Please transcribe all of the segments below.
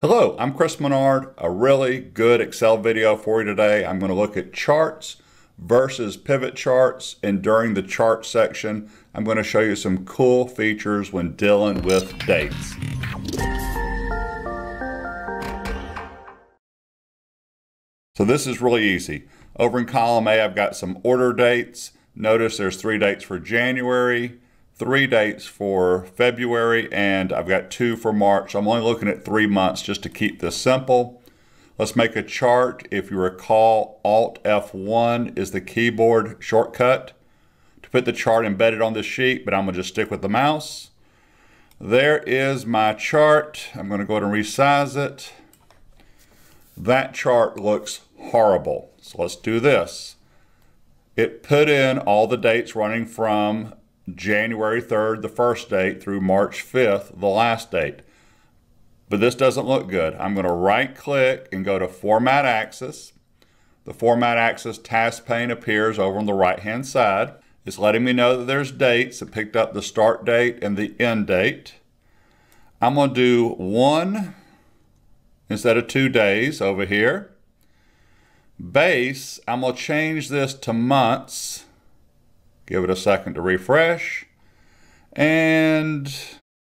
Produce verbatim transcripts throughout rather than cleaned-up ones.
Hello, I'm Chris Menard. A really good Excel video for you today. I'm going to look at charts versus pivot charts, and during the chart section, I'm going to show you some cool features when dealing with dates. So this is really easy. Over in column A, I've got some order dates. Notice there's three dates for January, three dates for February, and I've got two for March. I'm only looking at three months just to keep this simple. Let's make a chart. If you recall, Alt F one is the keyboard shortcut to put the chart embedded on this sheet, but I'm gonna just stick with the mouse. There is my chart. I'm gonna go ahead and resize it. That chart looks horrible. So let's do this. It put in all the dates running from January third, the first date, through March fifth, the last date. But this doesn't look good. I'm going to right click and go to Format Axis. The Format Axis task pane appears over on the right hand side. It's letting me know that there's dates. It picked up the start date and the end date. I'm going to do one instead of two days over here. Base, I'm going to change this to months. Give it a second to refresh. And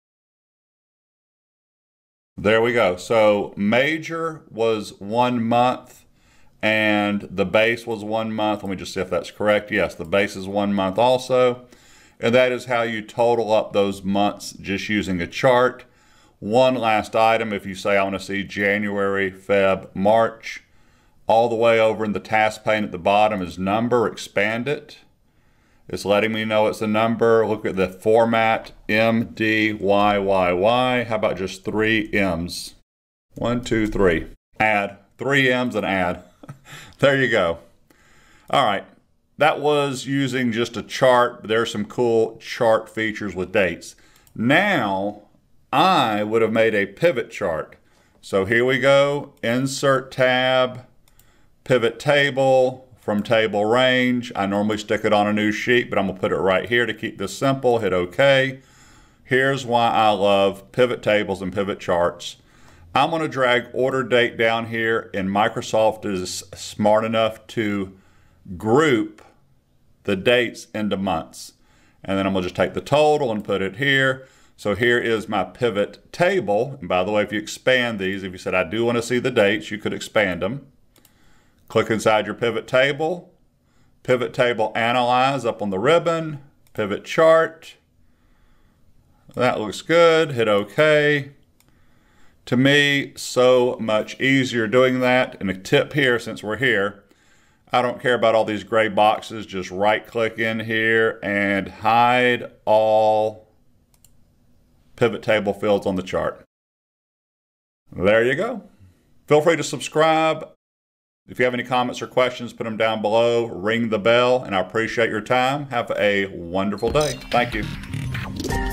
there we go. So major was one month and the base was one month. Let me just see if that's correct. Yes, the base is one month also. And that is how you total up those months just using a chart. One last item, if you say I want to see January, Feb, March, all the way over in the task pane at the bottom is number, expand it. It's letting me know it's a number. Look at the format, M, D, Y, Y, Y. How about just three M's? One, two, three. Add. Three M's and add. There you go. All right. That was using just a chart. There's some cool chart features with dates. Now, I would have made a pivot chart. So here we go. Insert tab, pivot table. From table range, I normally stick it on a new sheet, but I'm gonna put it right here to keep this simple. Hit OK. Here's why I love pivot tables and pivot charts. I'm gonna drag order date down here, and Microsoft is smart enough to group the dates into months. And then I'm gonna just take the total and put it here. So here is my pivot table. And by the way, if you expand these, if you said I do want to see the dates, you could expand them. Click inside your pivot table, pivot table analyze up on the ribbon, pivot chart. That looks good, hit OK. To me, so much easier doing that. And a tip here, since we're here, I don't care about all these gray boxes, just right click in here and hide all pivot table fields on the chart. There you go. Feel free to subscribe. If you have any comments or questions, put them down below. Ring the bell, and I appreciate your time. Have a wonderful day. Thank you.